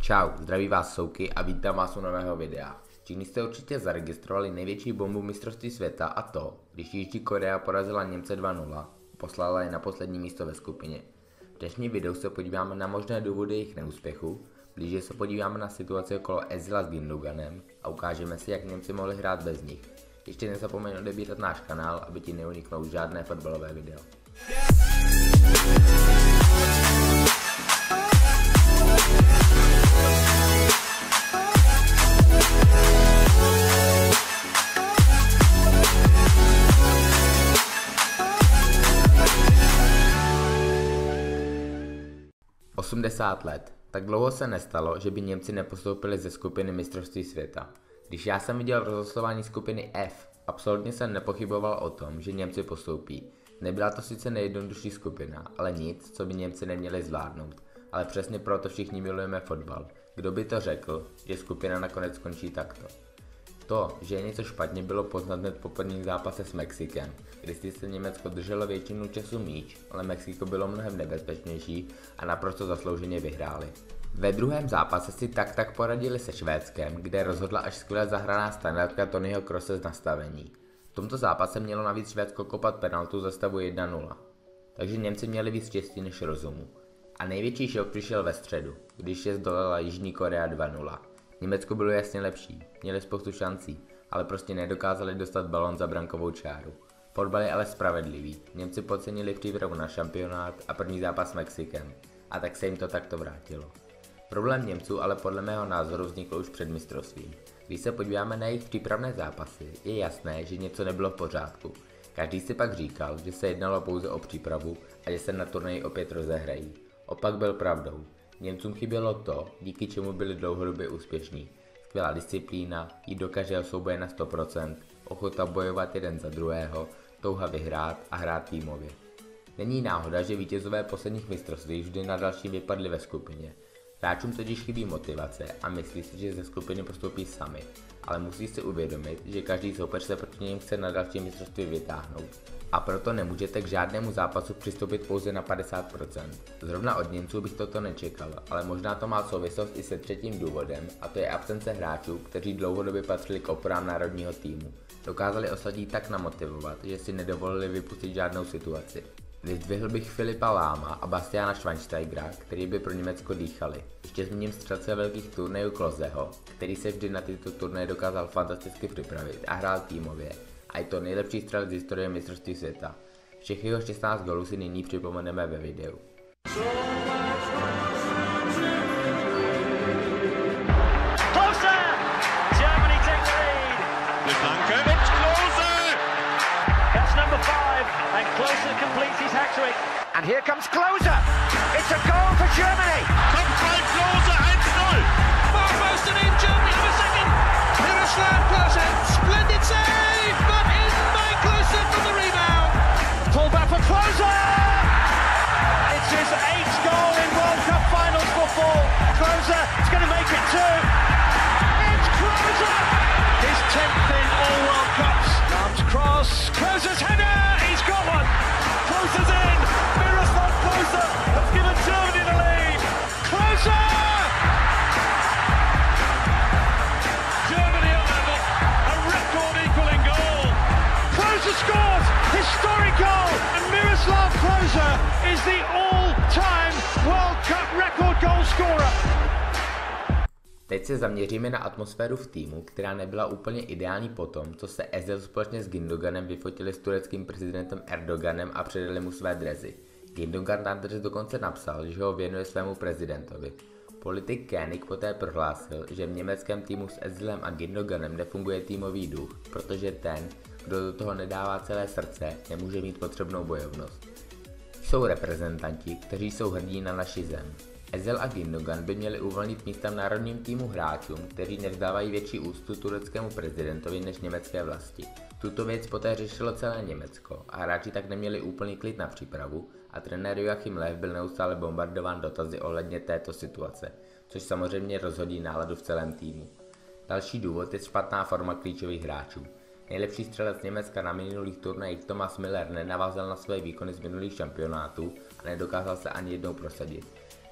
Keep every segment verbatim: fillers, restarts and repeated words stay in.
Čau, zdraví vás Souky a vítám vás u nového videa. Všichni jste určitě zaregistrovali největší bombu mistrovství světa a to, když Jižní Korea porazila Němce dva nula, poslala je na poslední místo ve skupině. V dnešním videu se podíváme na možné důvody jejich neúspěchu, blíže se podíváme na situaci okolo Özila s Gündoganem a ukážeme si, jak Němci mohli hrát bez nich. Ještě nezapomeň odebírat náš kanál, aby ti neuniknou žádné fotbalové video. osmdesát let. Tak dlouho se nestalo, že by Němci nepostoupili ze skupiny mistrovství světa. Když já jsem viděl rozhlasování skupiny F, absolutně jsem nepochyboval o tom, že Němci postoupí. Nebyla to sice nejjednodušší skupina, ale nic, co by Němci neměli zvládnout. Ale přesně proto všichni milujeme fotbal. Kdo by to řekl, že skupina nakonec skončí takto? To, že je něco špatně, bylo poznat hned po prvním zápase s Mexikem, kdy se Německo drželo většinu času míč, ale Mexiko bylo mnohem nebezpečnější a naprosto zaslouženě vyhráli. Ve druhém zápase si tak tak poradili se Švédskem, kde rozhodla až skvěle zahraná standardka Tonyho Kroose z nastavení. V tomto zápase mělo navíc Švédsko kopat penaltu za stavu jedna nula. Takže Němci měli víc štěstí než rozumu. A největší šok přišel ve středu, když je zdolala Jižní Korea dva nula. Německo bylo jasně lepší, měli spoustu šancí, ale prostě nedokázali dostat balón za brankovou čáru. Fotbal je ale spravedlivý, Němci podcenili přípravu na šampionát a první zápas s Mexikem, a tak se jim to takto vrátilo. Problém Němců ale podle mého názoru vznikl už před mistrovstvím. Když se podíváme na jejich přípravné zápasy, je jasné, že něco nebylo v pořádku. Každý si pak říkal, že se jednalo pouze o přípravu a že se na turnaji opět rozehrají. Opak byl pravdou. Němcům chybělo to, díky čemu byli dlouhodobě úspěšní. Skvělá disciplína, jít do každého souboje na sto procent, ochota bojovat jeden za druhého, touha vyhrát a hrát týmově. Není náhoda, že vítězové posledních mistrovství vždy na dalším vypadli ve skupině. Hráčům totiž chybí motivace a myslí si, že ze skupiny postoupí sami, ale musí si uvědomit, že každý soupeř se proti něm chce na další mistrovství vytáhnout. A proto nemůžete k žádnému zápasu přistoupit pouze na padesát procent. Zrovna od Němců bych toto nečekal, ale možná to má souvislost i se třetím důvodem, a to je absence hráčů, kteří dlouhodobě patřili k oporám národního týmu. Dokázali ostatní tak namotivovat, že si nedovolili vypustit žádnou situaci. Vyzdvihl bych Filipa Lahma a Bastiana Schweinsteigera, který by pro Německo dýchali. Ještě zmíním střelce velkých turnajů Kloseho, který se vždy na tyto turnaje dokázal fantasticky připravit a hrál týmově. A je to nejlepší střelec z historie mistrovství světa. Všech jeho šestnáct gólů si nyní připomeneme ve videu. And Klose completes his hat-trick. And here comes Klose. It's a goal for Germany. Kommt bei Klose eins null. Far post and in, Germany have a second. Miroslav Klose, splendid save, but in by Klose for the rebound. Pull back for Klose. It's his eighth goal in World Cup finals football. Klose is going to make it two. It's Klose. His tenth in all World Cups. Arms cross. Klose's header. Got one. Klose's in. Miroslav Klose has given Germany the lead. Klose! Germany at level. A record equaling goal. Klose scores. Historic goal. And Miroslav Klose is the all-time World Cup record goal scorer. Teď se zaměříme na atmosféru v týmu, která nebyla úplně ideální po tom, co se Özil společně s Gündoganem vyfotili s tureckým prezidentem Erdoganem a předali mu své dresy. Gündogan na dres dokonce napsal, že ho věnuje svému prezidentovi. Politik Koenig poté prohlásil, že v německém týmu s Özilem a Gündoganem nefunguje týmový duch, protože ten, kdo do toho nedává celé srdce, nemůže mít potřebnou bojovnost. Jsou reprezentanti, kteří jsou hrdí na naši zem. Özil a Gündogan by měli uvolnit místa v národním týmu hráčům, kteří nevzdávají větší úctu tureckému prezidentovi než německé vlasti. Tuto věc poté řešilo celé Německo a hráči tak neměli úplný klid na přípravu a trenér Joachim Löw byl neustále bombardován dotazy ohledně této situace, což samozřejmě rozhodí náladu v celém týmu. Další důvod je špatná forma klíčových hráčů. Nejlepší střelec Německa na minulých turnajích Thomas Müller nenavázal na své výkony z minulých šampionátů a nedokázal se ani jednou prosadit.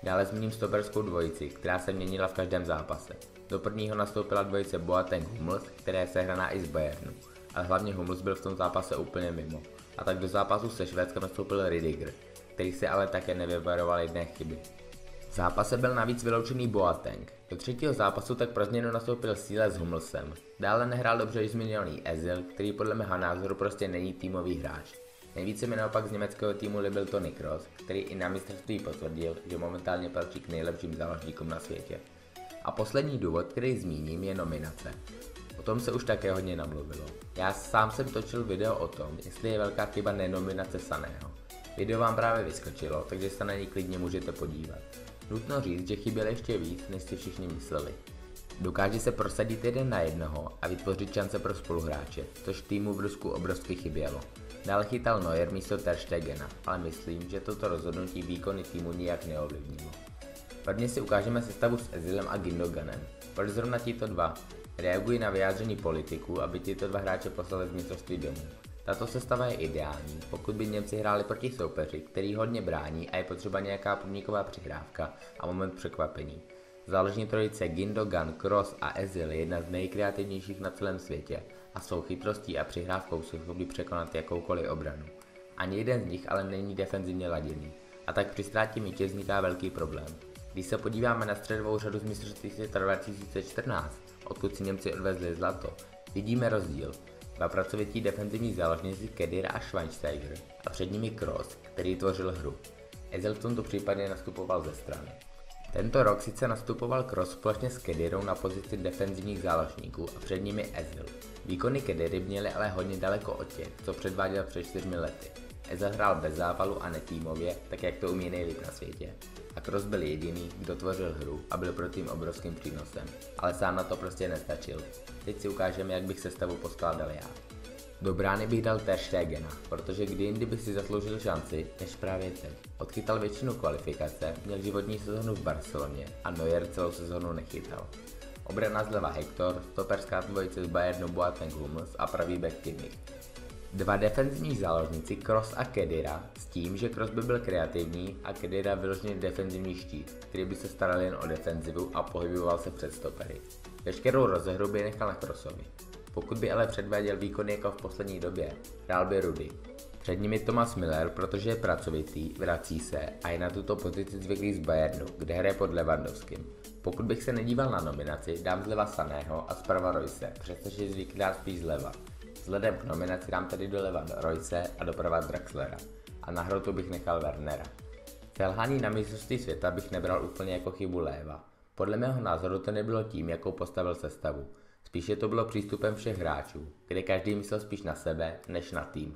Dále zmíním stoperskou dvojici, která se měnila v každém zápase. Do prvního nastoupila dvojice Boateng-Hummels, která je sehraná i z Bayernu, ale hlavně Hummels byl v tom zápase úplně mimo. A tak do zápasu se Švédskem nastoupil Rüdiger, který se ale také nevyvaroval jedné chyby. V zápase byl navíc vyloučený Boateng. Do třetího zápasu tak pro změnu nastoupil Síle s Hummelsem. Dále nehrál dobře již zmiňovaný Özil, který podle mého názoru prostě není týmový hráč. Nejvíce mi naopak z německého týmu líbil Toni Kroos, který i na mistrovství potvrdil, že momentálně patří k nejlepším záložníkům na světě. A poslední důvod, který zmíním, je nominace. O tom se už také hodně namluvilo. Já sám jsem točil video o tom, jestli je velká chyba nenominace Saného. Video vám právě vyskočilo, takže se na něj klidně můžete podívat. Nutno říct, že chyběl ještě víc, než si všichni mysleli. Dokáže se prosadit jeden na jednoho a vytvořit šance pro spoluhráče, což týmu v Rusku obrovsky chybělo. Dále chytal Neuer místo Ter Stegena, ale myslím, že toto rozhodnutí výkony týmu nijak neovlivnilo. Prvně si ukážeme sestavu s Özilem a Gündoganem. Proč zrovna tito dva? Reagují na vyjádření politiků, aby tyto dva hráče poslali z mistrovství domů. Tato sestava je ideální, pokud by Němci hráli proti soupeři, který hodně brání a je potřeba nějaká průniková přihrávka a moment překvapení. Záložní trojice Gündogan, Kroos a Özil je jedna z nejkreativnějších na celém světě a svou chytrostí a přihrávkou jsou schopni překonat jakoukoliv obranu. Ani jeden z nich ale není defenzivně laděný a tak při ztrátě míče vzniká velký problém. Když se podíváme na středovou řadu z mistrovství světa dva tisíce čtrnáct, odkud si Němci odvezli zlato, vidíme rozdíl. Dva pracovití defenzivní záložníci Khedira a Schweinsteiger a před nimi Kroos, který tvořil hru. Özil v tomto případě nastupoval ze strany. Tento rok sice nastupoval Kroos společně s Khedirou na pozici defenzivních záložníků a před nimi Özil. Výkony Khediry měly ale hodně daleko od těch, co předváděl před čtyřmi lety. Özil hrál bez zápalu a netýmově, tak jak to umí nejlíp na světě. A Kroos byl jediný, kdo tvořil hru a byl pro tým obrovským přínosem, ale sám na to prostě nestačil. Teď si ukážeme, jak bych sestavu poskládal já. Do brány bych dal Ter Stegena, protože kdy jindy bych si zasloužil šanci, než právě teď. Odchytal většinu kvalifikace, měl životní sezonu v Barceloně a Neuer celou sezonu nechytal. Obrana zleva Hector, stoperská dvojice z Bayernu Boateng Hummels a pravý back Kimmich. Dva defenzivní záložníci Kroos a Khedira s tím, že Kroos by byl kreativní a Khedira vyloženě defenzivní štít, který by se staral jen o defenzivu a pohyboval se před stopery. Veškerou rozehru by nechal na Kroosovi. Pokud by ale předváděl výkony jako v poslední době, hrál by Rudy. Před nimi Thomas Müller, protože je pracovitý, vrací se a je na tuto pozici zvyklý z Bayernu, kde hraje pod Lewandowským. Pokud bych se nedíval na nominaci, dám zleva Saného a zprava Royce, přestože je zvyklý dát spíš zleva. Vzhledem k nominaci dám tedy doleva Royce a doprava Draxlera a na hrotu bych nechal Wernera. Selhání na mistrovství světa bych nebral úplně jako chybu Léva. Podle mého názoru to nebylo tím, jakou postavil sestavu. Spíše to bylo přístupem všech hráčů, kde každý myslel spíš na sebe, než na tým.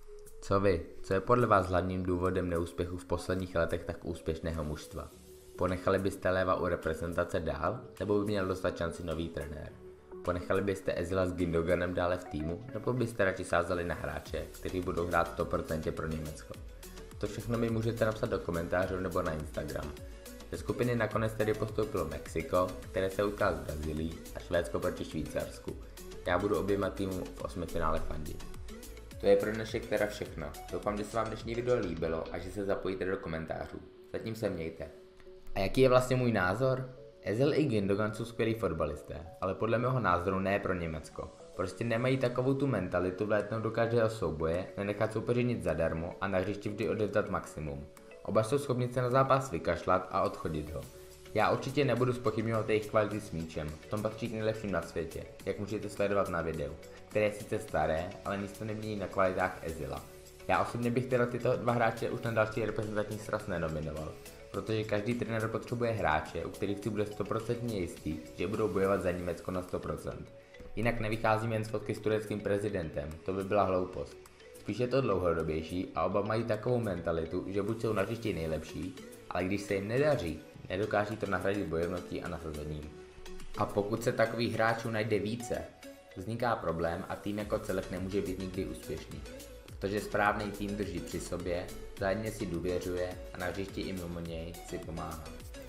Co vy? Co je podle vás hlavním důvodem neúspěchu v posledních letech tak úspěšného mužstva? Ponechali byste Léva u reprezentace dál, nebo by měl dostat šanci nový trenér? Ponechali byste Özila s Gündoganem dále v týmu, nebo byste radši sázeli na hráče, kteří budou hrát sto procent pro Německo? To všechno mi můžete napsat do komentářů nebo na Instagram. Ze skupiny nakonec tedy postoupilo Mexiko, které se utkalo s Brazílií, a Švédsko proti Švýcarsku. Já budu oběma týmům v osmifinále fandit. To je pro dnešek teda všechno. Doufám, že se vám dnešní video líbilo a že se zapojíte do komentářů. Zatím se mějte. A jaký je vlastně můj názor? Özil i Gündogan jsou skvělí fotbalisté, ale podle mého názoru ne pro Německo. Prostě nemají takovou tu mentalitu vlétnout do každého souboje, nenechat soupeři nic zadarmo a na hřišti vždy odevzdat maximum. Oba jsou schopni se na zápas vykašlat a odchodit ho. Já určitě nebudu zpochybňovat jejich kvality s míčem, v tom patří k nejlepším na světě, jak můžete sledovat na videu, které je sice staré, ale nic to nemění na kvalitách Özila. Já osobně bych teda tyto dva hráče už na další reprezentační sraz nenominoval, protože každý trenér potřebuje hráče, u kterých si bude sto procent jistý, že budou bojovat za Německo na sto procent. Jinak nevycházím jen z fotky s tureckým prezidentem, to by byla hloupost. Spíš je to dlouhodobější a oba mají takovou mentalitu, že buď jsou na hřišti nejlepší, ale když se jim nedaří, nedokáží to nahradit bojovností a nasazením. A pokud se takových hráčů najde více, vzniká problém a tým jako celek nemůže být nikdy úspěšný. Protože správný tým drží při sobě, vzájemně si důvěřuje a na hřišti i mimo něj si pomáhá.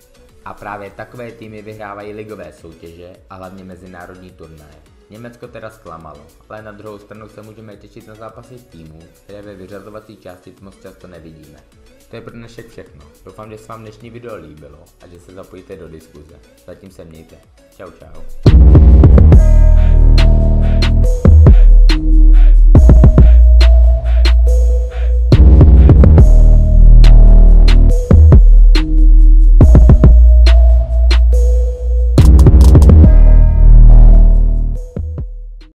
A právě takové týmy vyhrávají ligové soutěže a hlavně mezinárodní turnaje. Německo teda zklamalo, ale na druhou stranu se můžeme těšit na zápasy týmů, které ve vyřazovací části moc často nevidíme. To je pro dnešek všechno. Doufám, že se vám dnešní video líbilo a že se zapojíte do diskuze. Zatím se mějte. Čau čau.